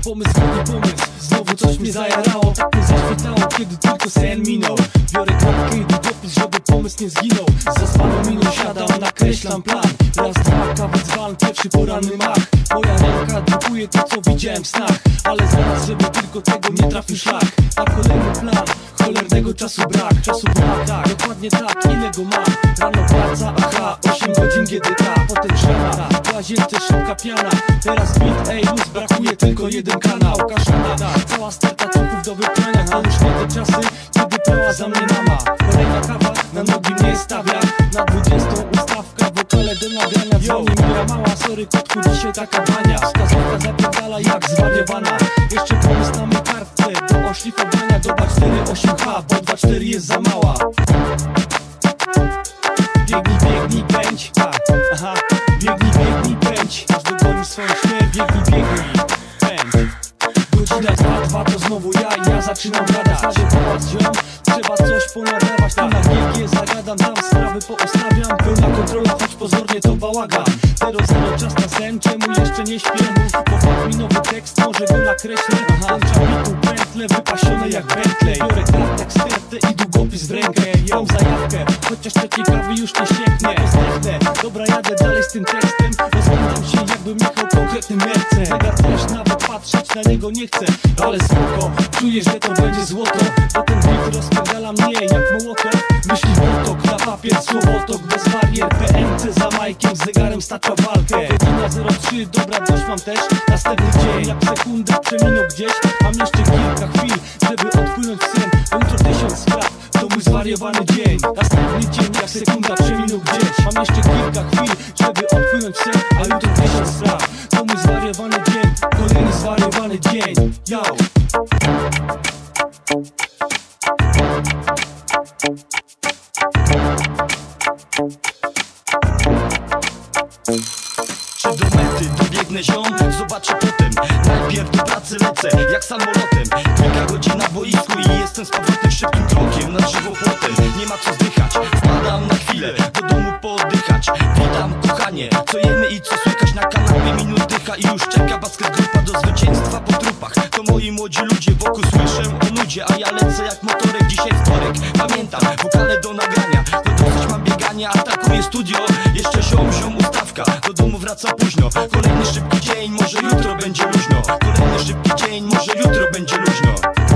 pomysł, znowu coś mnie zajarało. Tak mnie zaświetało, kiedy tylko sen minął. Biorę kartkę i długopis, żeby pomysł nie zginął. Zaspaną miną siadam, nakreślam plan. Raz, dwa, kawy dzban, pierwszy poranny mach. Moja ręka drukuje to, co widziałem w snach. Ale zaraz, żeby tylko tego nie trafił szlak. Na kolejny plan, cholernego czasu brak. Tak, dokładnie tak, ile go mam. Rano praca, aha, 8 godzin GDK. Potem szana, w łazience szybka piana. Teraz beat, ej, luz, brakuje tylko jeden kanał. Kaszana, cała sterta cuków do wyprania. A już nie te czasy, kiedy prała za mnie mama. Kolejna kawa, na nogi mnie stawia. Na 20 ustawka, wokale do nagrania. Dzwoni moja mała, sorry kotku, dzisiaj taka bania. Wskazówka zapierdala jak zwariowana. Jeszcze pomysł na mej kartce do oszlifowania. Doda 4,8H, bo 2,4 jest za mała. Biegnij, pędź, aha. Biegnij, pędź, aż dogoni swoją śmierć. Biegnij, pędź. Godzina 2 to znowu ja zaczynam gadać. Stawię pałac ziom, trzeba coś ponadawać. Tu na GG zagadam, tam sprawy poustawiam. Pełna kontrola, choć pozornie to bałagan. Zero czas na sen, czemu jeszcze nie śpię? Bo fakt mi nowy tekst, może go nakreślę. Kończa bitu, pętle, wypasione jak Bentley. Biorę kartek, stertę i długopis w rękę. Mam zajawkę, chociaż trzeciej kawy już nie sięgnę. Dobra, jadę dalej z tym tekstem. Rozglądam się, jakbym jechał konkretnym mercem. Zegar też nawet patrzeć na niego nie chcę. Ale spoko, czuję, że to będzie złoto. Bo ten beat rozpierdala mnie jak mołotok. Myśli potok, na papier słowotok. Bez barier, PNC za majkiem. Z zegarem stacza walkę. Godzina 03, dobra, dość mam też. Następny dzień, jak sekundę przeminął gdzieś. Mam jeszcze kilka chwil, żeby odpłynąć w sen. Jutro 1000 spraw, to mój zwariowany dzień. Następny dzień, jak sekunda przeminął gdzieś. Mam jeszcze kilka chwil, żeby odpłynąć w sen. A jutro 1000 spraw, to mój zwariowany dzień. Kolejny zwariowany dzień, yo. Czy do mety dobiegnę ziom? Zobaczę potem. Najpierw do pracy lecę, jak samolotem. Kilka godzin na boisku i jestem z powrotem szybkim krokiem na drzewo płotem. Nie ma co zdychać, wpadam na chwilę do domu pooddychać. Witam kochanie, co jemy i co słychać na kanapie. Minut dycha i już czeka basket grupa do zwycięstwa po trupach. To moi młodzi ludzie, wokół słyszę o nudzie. A ja lecę jak motorek, dzisiaj wtorek. Pamiętam, wokale do nagrania. No dosyć mam biegania, atakuję studio. Jeszcze ziom ustawka, do domu wracam późno. Kolejny szybki dzień, może jutro będzie luźno. Kolejny szybki dzień, może jutro będzie luźno.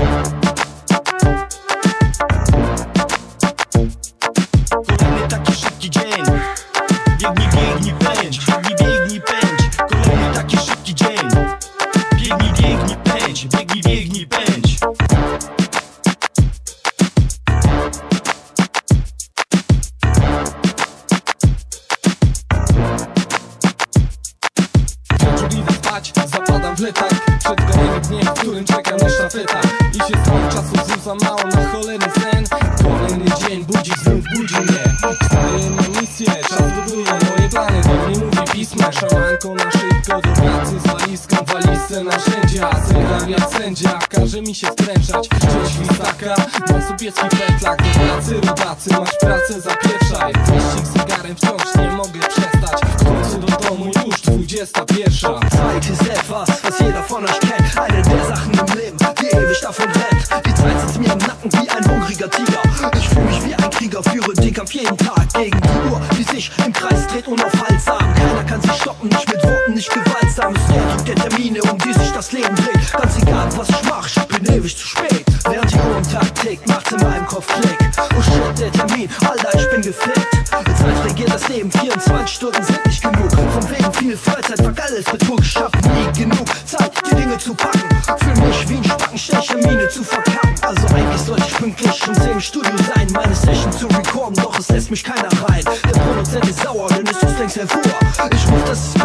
Kolejny taki szybki dzień. Biegnij, pędź. Biegnij, pędź. Kolejny taki szybki dzień. Biegnij, pędź. Biegnij, pędź. Idę spać, zapadam w letarg. Przed kolejnym dniem, w którym czekam na sztafeta. I się cały czasu znów za mało na cholerny sen. Kolejny dzień, budzik znów budzi mnie. Wstaję na misję, czas buduje moje plany. Do mnie mówi pisma, szamanko na szybko do pracy. Z walizką, walizce narzędzia. Zegar jak sędzia, każe mi się skręczać. Część świstaka, mam sowiecki petlak. Do pracy rodacy, masz pracę zapieprzaj. Wyścig z zegarem wciąż nie mogę przestać. W końcu do domu już 21. Zeit ist etwas, was jeder von euch kennt. Eine der Sachen im Leben, die ewig davon brennt. Die Zeit sitzt mir im Nacken wie ein hungriger Tiger. Ich fühle mich wie ein Krieger, führe den Kampf jeden Tag gegen die Uhr, die sich im Kreis dreht unaufhaltsam. Keiner kann sich stoppen, nicht mit Worten, nicht gewaltsam. Es gibt der Termine, um die sich das Leben dreht. Ganz egal, was ich mach, ich bin ewig zu spät. Während die Uhr im Tag tickt, macht's in meinem Kopf Klick. Oh shit, der Termin, Alter, ich bin gefickt. Zeit regiert das Leben, 24 Stunden sind nicht genug. Von wegen viel Freizeit, fuck alles Betrug. Ich hab nie genug Zeit, die Dinge zu packen. Fühl mich wie ein Spacken, stech Termine zu verkacken. Also eigentlich sollte ich pünktlich um 10 im Studio sein, meine Session zu recorden, doch es lässt mich keiner rein. Der Produzent ist sauer, denn es ist längst hervor. Ich ruf das